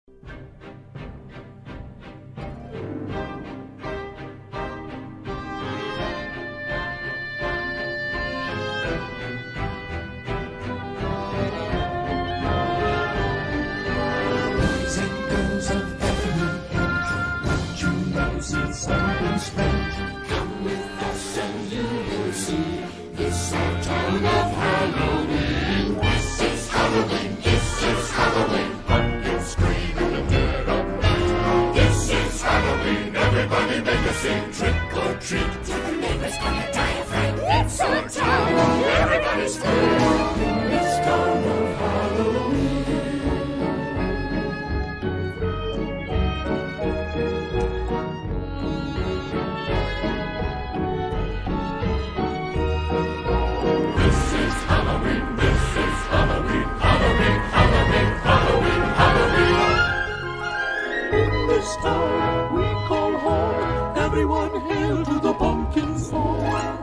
It's something strange. Come with us and you will see. It's our town of Halloween. This is Halloween. This is Halloween. Pumpkins scream in the dead of night. This is Halloween. Everybody make a scene. Trick or treat. Till the neighbors gonna die of fright. It's our town. Everybody's free. This town of Halloween. This town we call home. Everyone hail to the pumpkin song.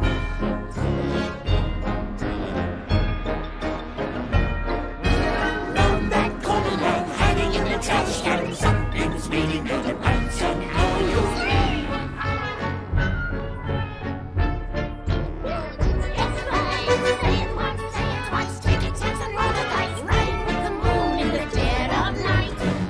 Round that corner man, hiding in the trash can, something's waiting for the pants and how you feel. It's right, say it once, take a chance and roll the dice, riding with the moon in the dead of night.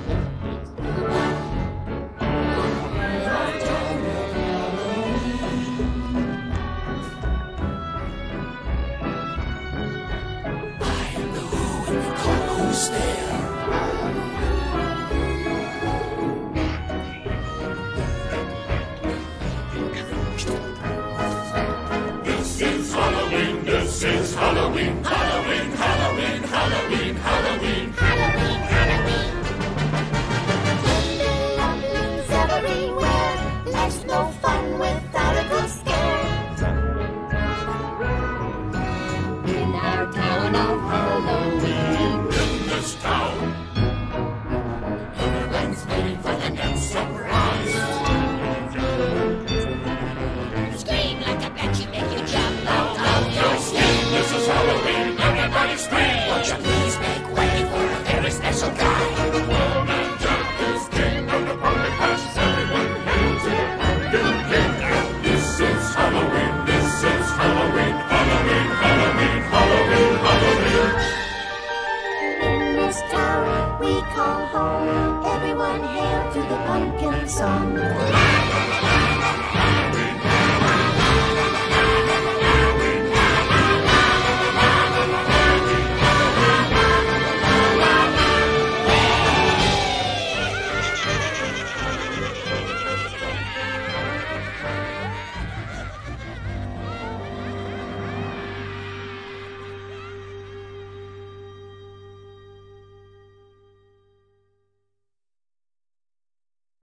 Who's there? This is Halloween, this is Halloween, Halloween, Halloween, Halloween, Halloween, Halloween, Halloween. Lumberings everywhere, life's no fun without a good scare. In our town of Halloween. Town. Everyone's waiting for the next surprise. Scream like a banshee, make you jump out of your skin. This is Halloween, everybody scream. Won't you please make way for a very special guy? The Well-Man Jack is king of the pumpkin patch. Everyone hail to the pumpkin king. This is Halloween, this is Halloween, Halloween, Halloween, Halloween, Halloween. This town we call home. Everyone hail to the pumpkin song.